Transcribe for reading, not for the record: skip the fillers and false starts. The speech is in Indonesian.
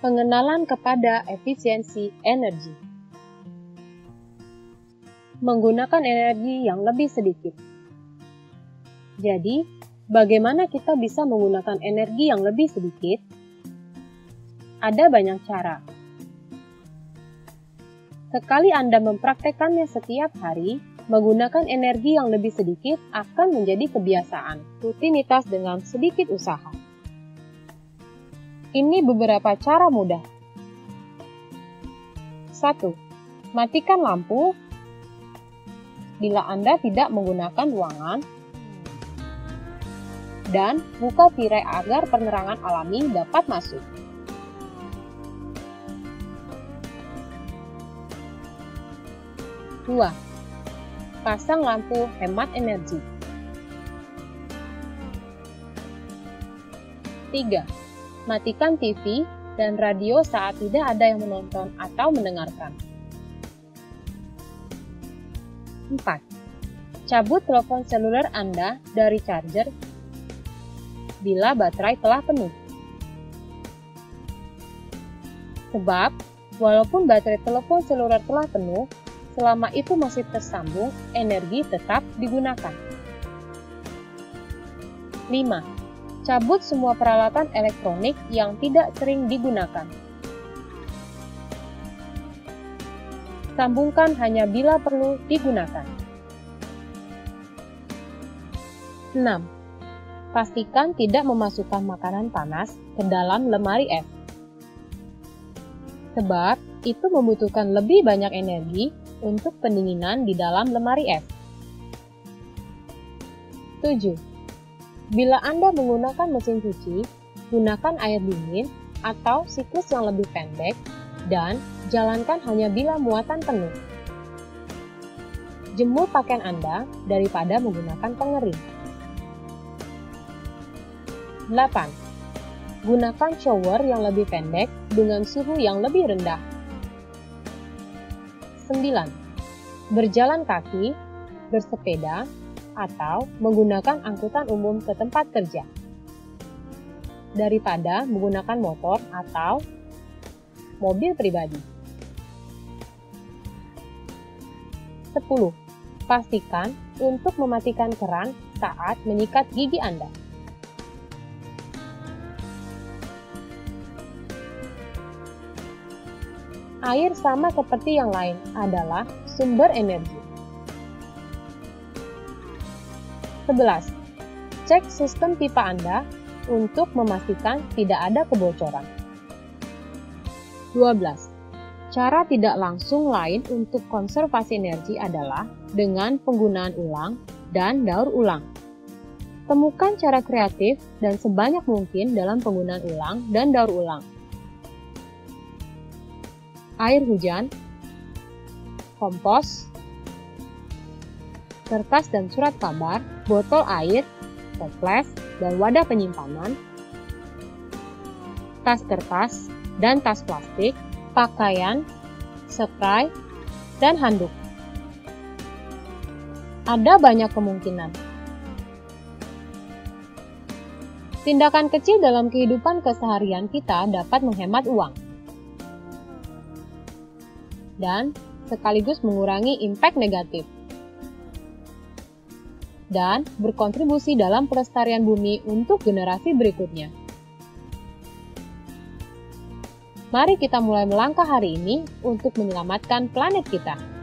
Pengenalan kepada efisiensi energi. Menggunakan energi yang lebih sedikit. Jadi, bagaimana kita bisa menggunakan energi yang lebih sedikit? Ada banyak cara. Sekali Anda mempraktekannya setiap hari, menggunakan energi yang lebih sedikit akan menjadi kebiasaan, rutinitas dengan sedikit usaha. Ini beberapa cara mudah. 1. Matikan lampu bila Anda tidak menggunakan ruangan dan buka tirai agar penerangan alami dapat masuk. 2. Pasang lampu hemat energi. 3. Matikan TV dan radio saat tidak ada yang menonton atau mendengarkan. 4. Cabut telepon seluler Anda dari charger bila baterai telah penuh. Sebab, walaupun baterai telepon seluler telah penuh, selama itu masih tersambung, energi tetap digunakan. 5. Cabut semua peralatan elektronik yang tidak sering digunakan. Sambungkan hanya bila perlu digunakan. 6. Pastikan tidak memasukkan makanan panas ke dalam lemari es. Sebab, itu membutuhkan lebih banyak energi untuk pendinginan di dalam lemari es. 7. Bila Anda menggunakan mesin cuci, gunakan air dingin atau siklus yang lebih pendek dan jalankan hanya bila muatan penuh. Jemur pakaian Anda daripada menggunakan pengering. 8. Gunakan shower yang lebih pendek dengan suhu yang lebih rendah. 9. Berjalan kaki, bersepeda, atau menggunakan angkutan umum ke tempat kerja, daripada menggunakan motor atau mobil pribadi. 10. Pastikan untuk mematikan keran saat menyikat gigi Anda. Air sama seperti yang lain adalah sumber energi. 11. Cek sistem pipa Anda untuk memastikan tidak ada kebocoran. 12. Cara tidak langsung lain untuk konservasi energi adalah dengan penggunaan ulang dan daur ulang. Temukan cara kreatif dan sebanyak mungkin dalam penggunaan ulang dan daur ulang. Air hujan, kompos, kertas dan surat kabar, botol air, toples, dan wadah penyimpanan, tas kertas dan tas plastik, pakaian, spray, dan handuk. Ada banyak kemungkinan. Tindakan kecil dalam kehidupan keseharian kita dapat menghemat uang dan sekaligus mengurangi impact negatif dan berkontribusi dalam pelestarian bumi untuk generasi berikutnya. Mari kita mulai melangkah hari ini untuk menyelamatkan planet kita.